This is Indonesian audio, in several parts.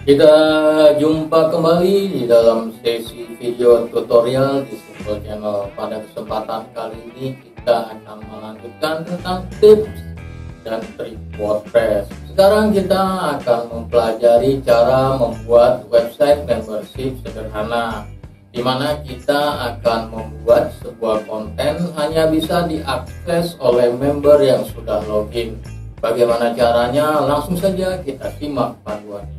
Kita jumpa kembali di dalam sesi video tutorial di Simple Channel. Pada kesempatan kali ini kita akan melanjutkan tentang tips dan trik WordPress. Sekarang kita akan mempelajari cara membuat website membership sederhana, di mana kita akan membuat sebuah konten hanya bisa diakses oleh member yang sudah login. Bagaimana caranya? Langsung saja kita simak panduannya.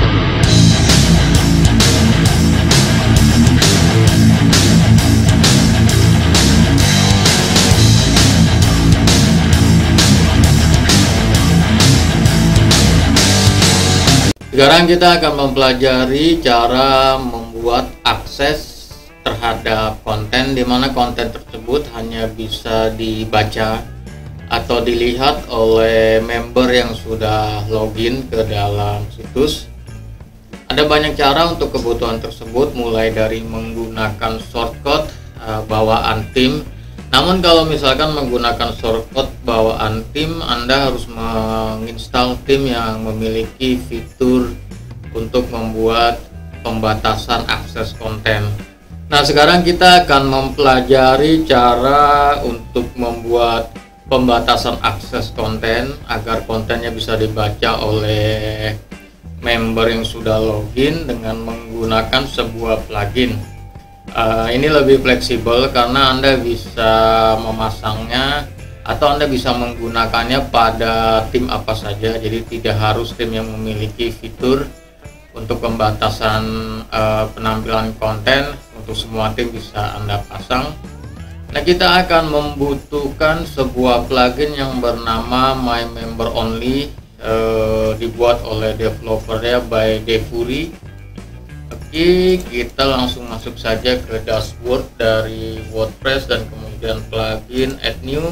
Sekarang kita akan mempelajari cara membuat akses terhadap konten, di mana konten tersebut hanya bisa dibaca atau dilihat oleh member yang sudah login ke dalam situs. Ada banyak cara untuk kebutuhan tersebut, mulai dari menggunakan shortcut bawaan theme. Namun kalau misalkan menggunakan shortcut bawaan theme, Anda harus menginstal theme yang memiliki fitur untuk membuat pembatasan akses konten. Nah, sekarang kita akan mempelajari cara untuk membuat pembatasan akses konten agar kontennya bisa dibaca oleh member yang sudah login dengan menggunakan sebuah plugin. Ini lebih fleksibel karena Anda bisa memasangnya atau Anda bisa menggunakannya pada theme apa saja, jadi tidak harus theme yang memiliki fitur untuk pembatasan penampilan konten. Untuk semua theme bisa Anda pasang. Nah, kita akan membutuhkan sebuah plugin yang bernama My Member Only, dibuat oleh developernya by Devuri. Oke, kita langsung masuk saja ke dashboard dari WordPress dan kemudian plugin add new,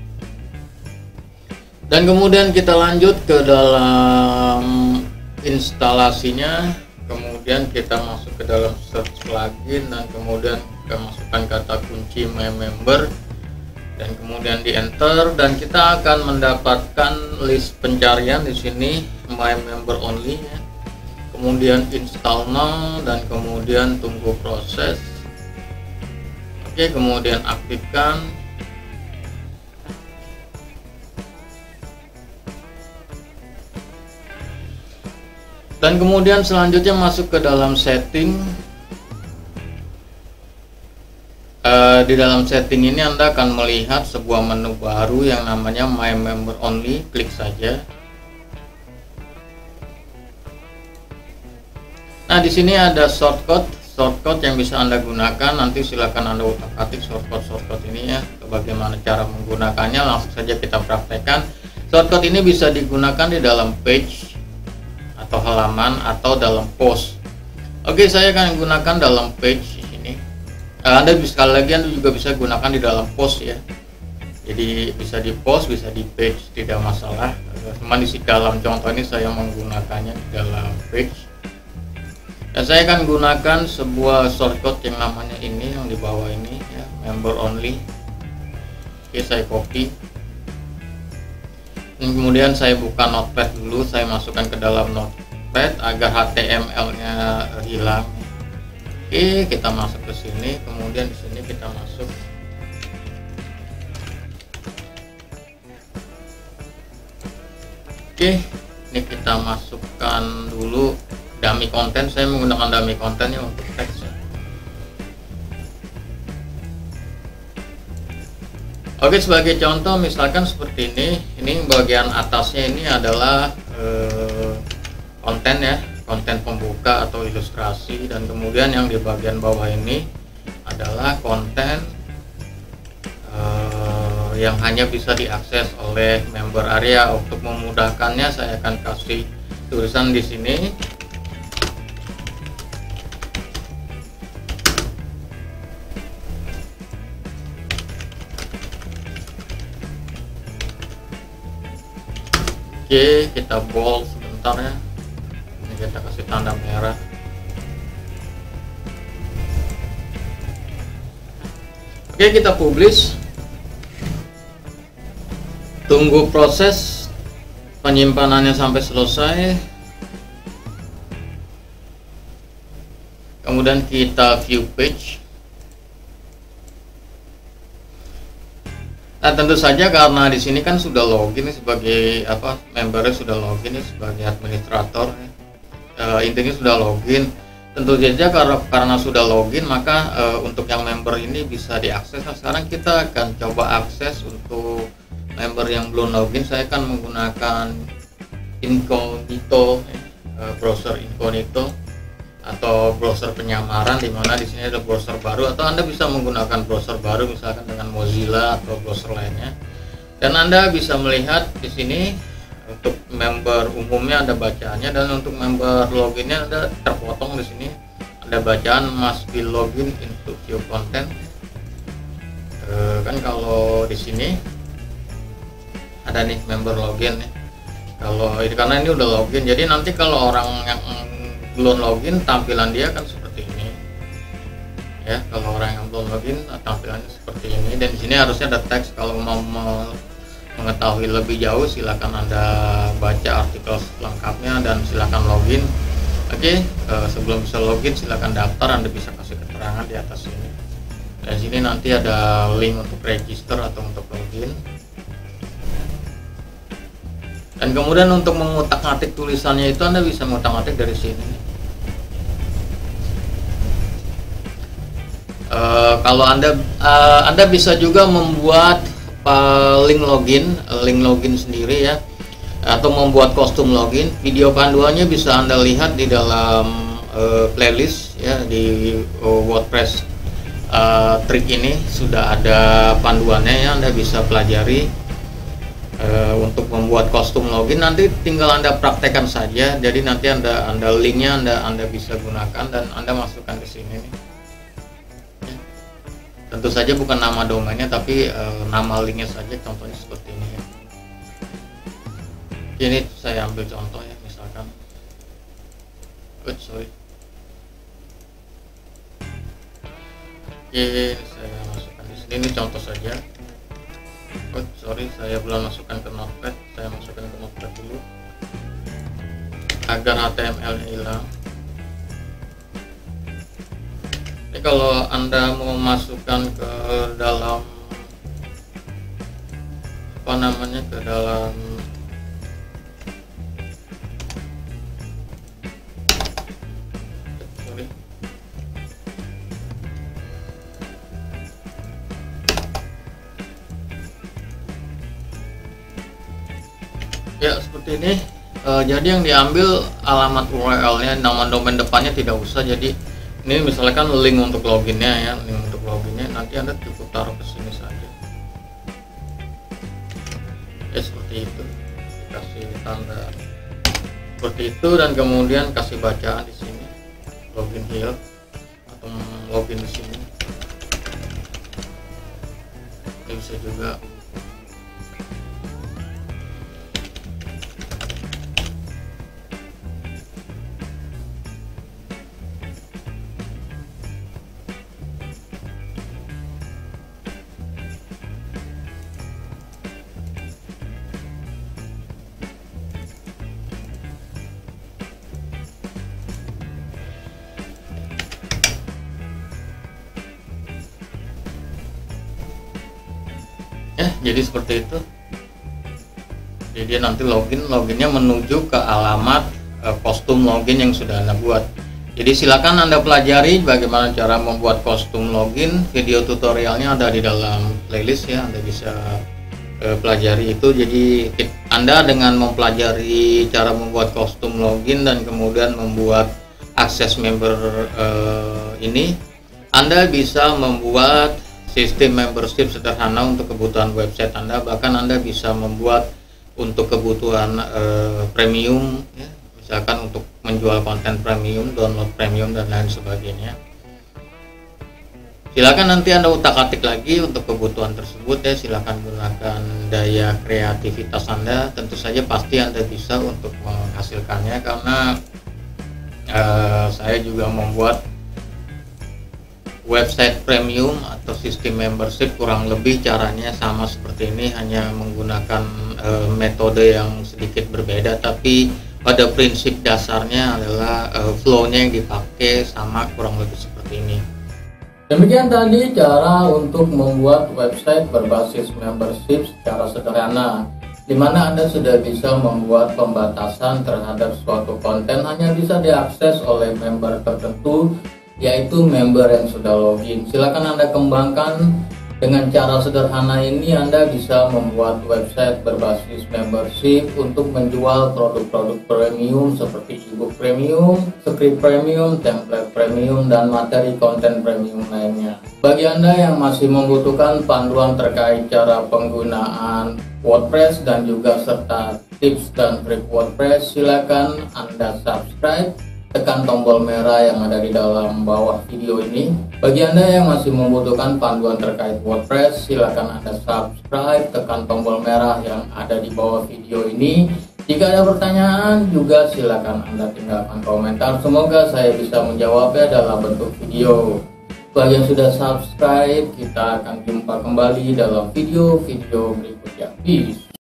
dan kemudian kita lanjut ke dalam instalasinya. Kemudian kita masuk ke dalam search plugin dan kemudian kita masukkan kata kunci my member dan kemudian di enter, dan kita akan mendapatkan list pencarian di sini my member only ya. Kemudian install now dan kemudian tunggu proses. Oke, kemudian aktifkan. Dan kemudian selanjutnya masuk ke dalam setting. Di dalam setting ini Anda akan melihat sebuah menu baru yang namanya My Member Only. Klik saja. Nah, di sini ada shortcut yang bisa Anda gunakan. Nanti silakan Anda utak-atik shortcut ini ya. Bagaimana cara menggunakannya, langsung saja kita praktekkan. Shortcut ini bisa digunakan di dalam page atau halaman atau dalam post. Oke, saya akan gunakan dalam page di sini. Anda sekali lagi Anda juga bisa gunakan di dalam post ya. Jadi bisa di post, bisa di page, tidak masalah. Cuma di dalam contoh ini saya menggunakannya di dalam page. Dan saya akan gunakan sebuah shortcut yang namanya ini, yang di bawah ini ya, member only. Oke, saya copy. Dan kemudian saya buka notepad dulu, saya masukkan ke dalam notepad agar HTML-nya hilang. Oke, kita masuk ke sini, kemudian di sini kita masuk. Oke, ini kita masukkan dulu dummy content. Saya menggunakan dummy content ya untuk teks ya. Oke, sebagai contoh misalkan seperti ini bagian atasnya ini adalah konten ya, konten pembuka atau ilustrasi, dan kemudian yang di bagian bawah ini adalah konten yang hanya bisa diakses oleh member area. Untuk memudahkannya saya akan kasih tulisan di sini. Oke, kita bold sebentar ya. Ini kita kasih tanda merah. Oke, kita publish. Tunggu proses penyimpanannya sampai selesai. Kemudian kita view page. Nah, tentu saja karena di sini kan sudah login sebagai membernya sudah login sebagai administrator. Intinya sudah login. Tentu saja karena sudah login, maka untuk yang member ini bisa diakses. Nah, sekarang kita akan coba akses untuk member yang belum login. Saya akan menggunakan incognito, browser incognito atau browser penyamaran, di mana di sini ada browser baru, atau Anda bisa menggunakan browser baru misalkan dengan Mozilla atau browser lainnya. Dan Anda bisa melihat di sini untuk member umumnya ada bacaannya, dan untuk member loginnya ada terpotong di sini ada bacaan must be login into view content. Kan kalau di sini ada nih member login nih. Kalau ini karena ini udah login, jadi nanti kalau orang yang belum login tampilan dia kan seperti ini ya. Kalau orang yang belum login tampilannya seperti ini, dan di sini harusnya ada teks. Kalau mau mengetahui lebih jauh silakan Anda baca artikel lengkapnya dan silakan login. Oke, sebelum bisa login silakan daftar, Anda bisa kasih keterangan di atas ini. Dan sini nanti ada link untuk register atau untuk login. Dan kemudian untuk mengutak-atik tulisannya itu Anda bisa mengutak-atik dari sini. Kalau Anda bisa juga membuat link login sendiri ya, atau membuat kostum login. Video panduannya bisa Anda lihat di dalam playlist ya, di WordPress trik ini sudah ada panduannya ya, Anda bisa pelajari. Untuk membuat kostum login nanti tinggal Anda praktekkan saja. Jadi nanti Anda linknya Anda bisa gunakan dan Anda masukkan ke sini nih. Tentu saja bukan nama domainnya tapi nama linknya saja, contohnya seperti ini ya. Ini saya ambil contoh ya, misalkan saya masukkan di sini, ini contoh saja. Saya belum masukkan ke Notepad. Saya masukkan ke Notepad dulu agar HTML nya hilang. Jadi kalau Anda mau masukkan ke dalam ke dalam ya seperti ini. Jadi yang diambil alamat URL-nya, nama domain depannya tidak usah. Jadi ini misalkan link untuk loginnya ya, nanti Anda cukup taruh ke sini saja. Ya seperti itu, dikasih tanda seperti itu, dan kemudian kasih bacaan di sini, login here atau login di sini. Ini bisa juga. Jadi seperti itu. Jadi dia nanti loginnya menuju ke alamat kostum login yang sudah Anda buat. Jadi silakan Anda pelajari bagaimana cara membuat kostum login. Video tutorialnya ada di dalam playlist ya, Anda bisa pelajari itu. Jadi Anda dengan mempelajari cara membuat kostum login dan kemudian membuat akses member ini, Anda bisa membuat sistem membership sederhana untuk kebutuhan website Anda. Bahkan Anda bisa membuat untuk kebutuhan premium ya, misalkan untuk menjual konten premium, download premium dan lain sebagainya. Silakan nanti Anda utak-atik lagi untuk kebutuhan tersebut ya. Silakan gunakan daya kreativitas Anda. Tentu saja pasti Anda bisa untuk menghasilkannya, karena saya juga membuat website premium atau sistem membership kurang lebih caranya sama seperti ini, hanya menggunakan metode yang sedikit berbeda, tapi pada prinsip dasarnya adalah flow-nya yang dipakai sama kurang lebih seperti ini. Demikian tadi cara untuk membuat website berbasis membership secara sederhana, di mana Anda sudah bisa membuat pembatasan terhadap suatu konten hanya bisa diakses oleh member tertentu, yaitu member yang sudah login. Silakan Anda kembangkan. Dengan cara sederhana ini Anda bisa membuat website berbasis membership untuk menjual produk-produk premium seperti ebook premium, script premium, template premium, dan materi konten premium lainnya. Bagi Anda yang masih membutuhkan panduan terkait cara penggunaan WordPress dan juga serta tips dan trik WordPress, silakan Anda subscribe. Tekan tombol merah yang ada di dalam bawah video ini. Bagi Anda yang masih membutuhkan panduan terkait WordPress, silakan Anda subscribe, tekan tombol merah yang ada di bawah video ini. Jika ada pertanyaan juga silakan Anda tinggalkan komentar. Semoga saya bisa menjawabnya dalam bentuk video. Bagi yang sudah subscribe, kita akan jumpa kembali dalam video-video berikutnya. Peace.